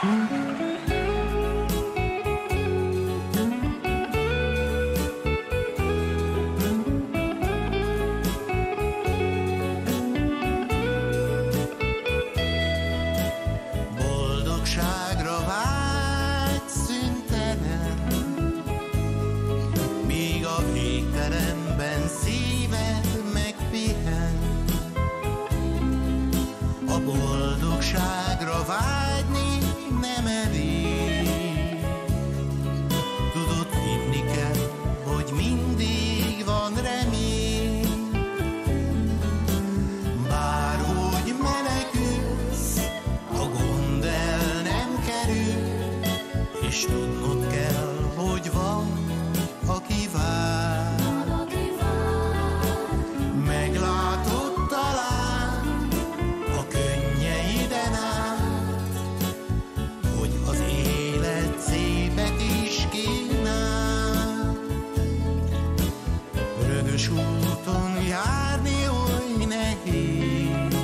Boldogságra vágy szüntelen, míg a végteremben szíved megpihen. A boldogságra vágyni nem elég, tudod, hinni kell, hogy mindig van remény. Bárhogy menekülsz, a gond el nem kerül, és tudnod kell, hogy van, aki vár. Meglátod talán a könnyeiden át, hogy az élet szépet is kínál. Rögös úton járni oly nehéz,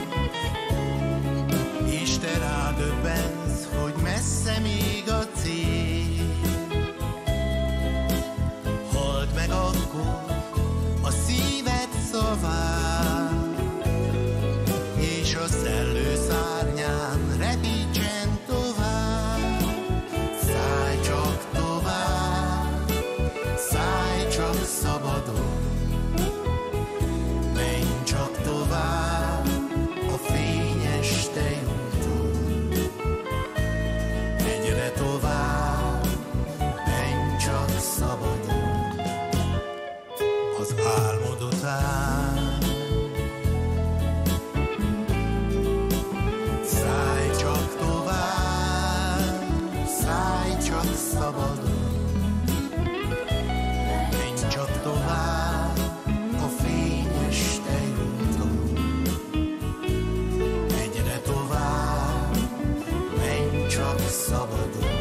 és te rádöbbensz, hogy messze még a cél. Halld meg akkor a szíved szavát, és a szellő szárnyán repítsen tovább. Szállj csak tovább, szállj csak szabadon, menj csak tovább a fényes tejúton. Egyre tovább, menj csak szabadon az álmod után. Szállj csak tovább, szállj csak szabadon, menj csak tovább a fényes tejúton. Egyre tovább, menj csak szabadon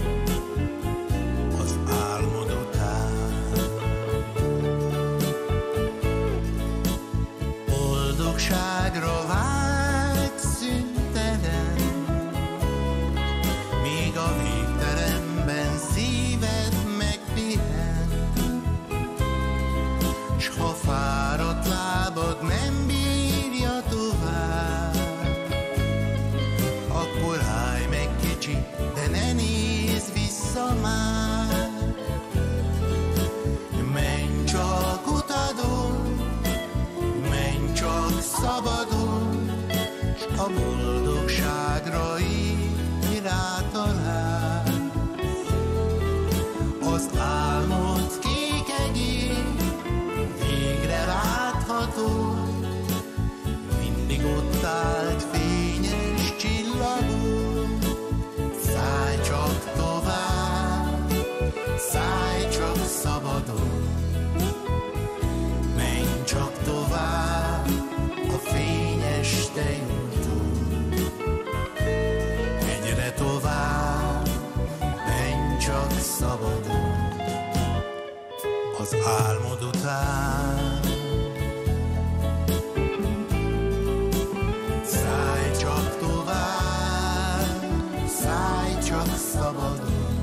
az álmod után. Boldogságra vágy szüntelen, míg a végteremben szíved megpihen. S ha fáradt lábad nem bírja tovább, akkor állj meg kicsi, de ne nézz vissza már. Menj csak utadon, menj csak szabadon, s a boldogságra így rátalálsz. Az álmod kék egér végre látható, mindig ott állt fényes csillagú. Szállj csak tovább, szállj csak szabadon, menj csak tovább a fényes tejúton. Egyre tovább, menj csak szabadon az álmod után. Szállj csak tovább, szállj csak szabadon,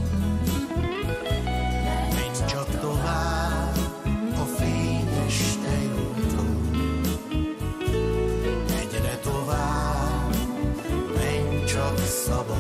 menj csak tovább a fényes tejúton. Egyre tovább, menj csak szabadon